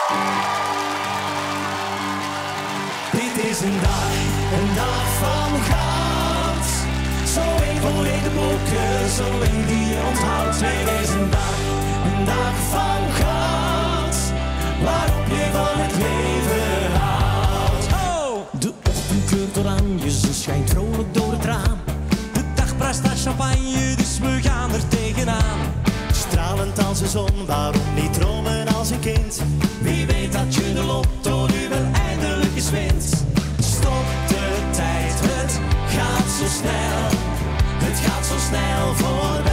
Dit is een dag van goud. Zo een voor in de boeken, zo een die je onthoudt. Dit is een dag van goud, waarop je van het leven houdt. Oh! De ochtend kleurt oranje, ze schijnt vrolijk door het raam. De dag bruist naar champagne, dus we gaan er tegenaan. Stralend als de zon, waarom niet dromen als een kind? Wie weet dat je de lotto nu wel eindelijk eens wint. Stop de tijd, het gaat zo snel. Het gaat zo snel voorbij.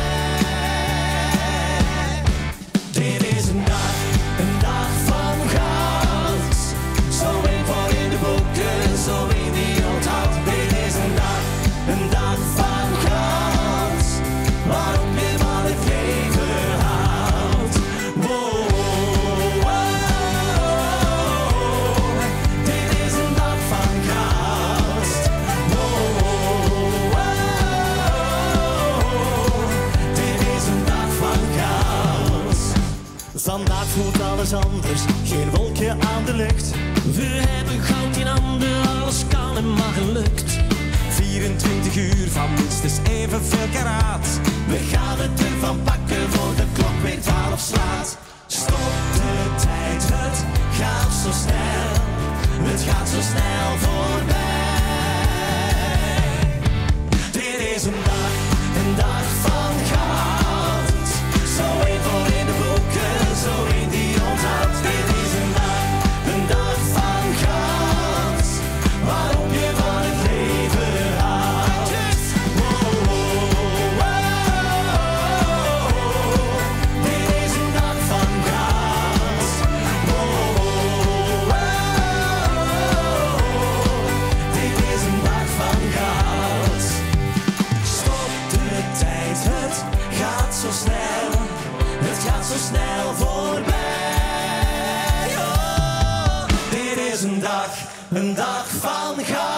Dit is een dag van goud. Zo een voor in de boeken, zo een die je onthoudt. Dit is een dag van goud, waarop je van het leven houdt. Wow, wow. Dit is een dag van goud. Wow, wow. Dit is een dag van goud. Vandaag voelt alles anders, geen wolkje aan de lucht. We hebben goud in handen, alles kan en mag en lukt. 24 uur van minstens evenveel karaat. We gaan het ervan pakken voor de klok weer 12 slaat. Stop de tijd, het gaat zo snel. Het gaat zo snel voorbij. Dit is een dag van goud. Zo een voor in de boeken, zo een die je onthoudt. Dit is een dag van goud, waarop je van het leven houdt. Wow, wow, wow. Dit is een dag van goud. Wow, wow. Dit is een dag van goud. Stop de tijd, het gaat zo snel. Het gaat zo snel voorbij. Oh, dit is een dag van goud.